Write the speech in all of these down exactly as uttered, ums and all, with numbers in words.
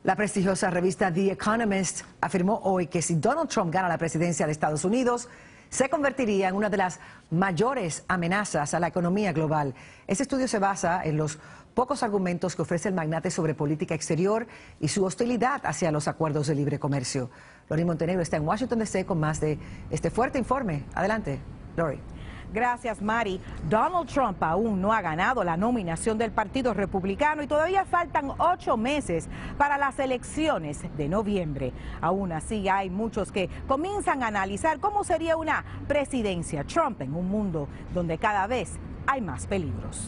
La prestigiosa revista The Economist afirmó hoy que si Donald Trump gana la presidencia de Estados Unidos, se convertiría en una de las mayores amenazas a la economía global. Este estudio se basa en los pocos argumentos que ofrece el magnate sobre política exterior y su hostilidad hacia los acuerdos de libre comercio. Lori Montenegro está en Washington D C con más de este fuerte informe. Adelante, Lori. Gracias, Mari. Donald Trump aún no ha ganado la nominación del Partido Republicano y todavía faltan ocho meses para las elecciones de noviembre. Aún así, hay muchos que comienzan a analizar cómo sería una presidencia Trump en un mundo donde cada vez hay más peligros.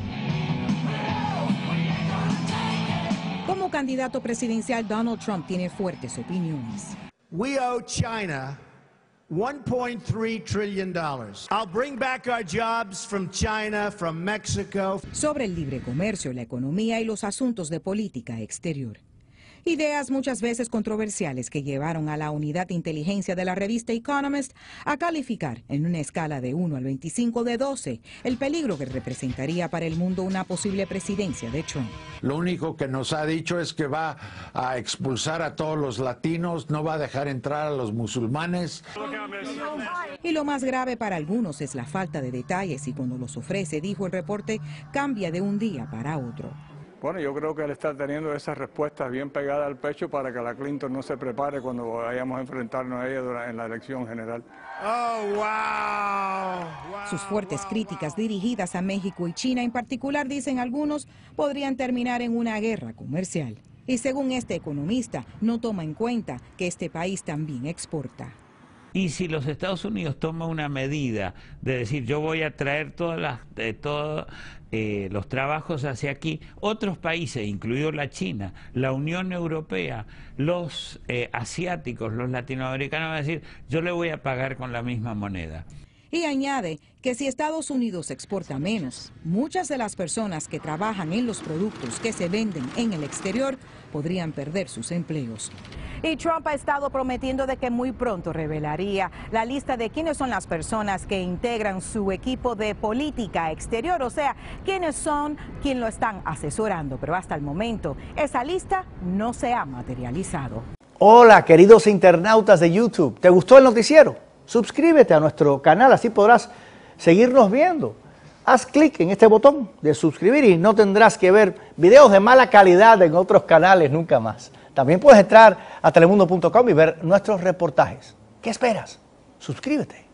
Como candidato presidencial, Donald Trump tiene fuertes opiniones. We owe China one point three trillion dollars. I'll bring back our jobs from China, from Mexico. Sobre el libre comercio, la economía y los asuntos de política exterior. Ideas muchas veces controversiales que llevaron a la unidad de inteligencia de la revista Economist a calificar en una escala de uno al veinticinco de doce el peligro que representaría para el mundo una posible presidencia de Trump. Lo único que nos ha dicho es que va a expulsar a todos los latinos, no va a dejar entrar a los musulmanes. Y lo más grave para algunos es la falta de detalles y cuando los ofrece, dijo el reporte, cambia de un día para otro. Bueno, yo creo que él está teniendo esas respuestas bien pegadas al pecho para que la Clinton no se prepare cuando vayamos a enfrentarnos a ella en la elección general. Oh, wow. wow Sus fuertes wow, críticas wow. dirigidas a México y China en particular, dicen algunos, podrían terminar en una guerra comercial. Y según este economista, no toma en cuenta que este país también exporta. Y si los Estados Unidos toman una medida de decir yo voy a traer todas las, eh, todos eh, los trabajos hacia aquí, otros países, incluido la China, la Unión Europea, los eh, asiáticos, los latinoamericanos van a decir yo le voy a pagar con la misma moneda. Y añade que si Estados Unidos exporta menos, muchas de las personas que trabajan en los productos que se venden en el exterior podrían perder sus empleos. Y Trump ha estado prometiendo de que muy pronto revelaría la lista de quiénes son las personas que integran su equipo de política exterior, o sea, quiénes son quienes lo están asesorando, pero hasta el momento esa lista no se ha materializado. Hola, queridos internautas de YouTube, ¿te gustó el noticiero? Suscríbete a nuestro canal, así podrás seguirnos viendo. Haz clic en este botón de suscribir y no tendrás que ver videos de mala calidad en otros canales nunca más. También puedes entrar a telemundo punto com y ver nuestros reportajes. ¿Qué esperas? Suscríbete.